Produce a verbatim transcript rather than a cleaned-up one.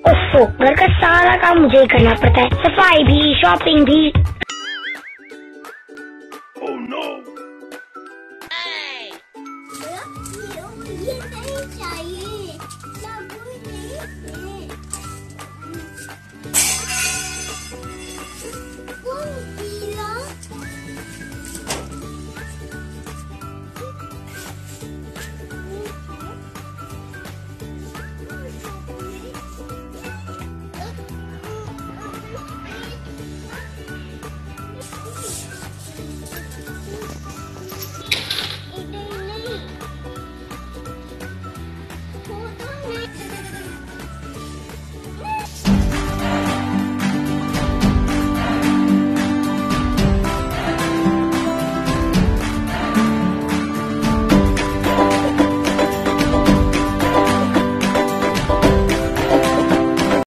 ओफो, घर का सारा काम मुझे ही करना पड़ता है, सफाई भी, शॉपिंग भी।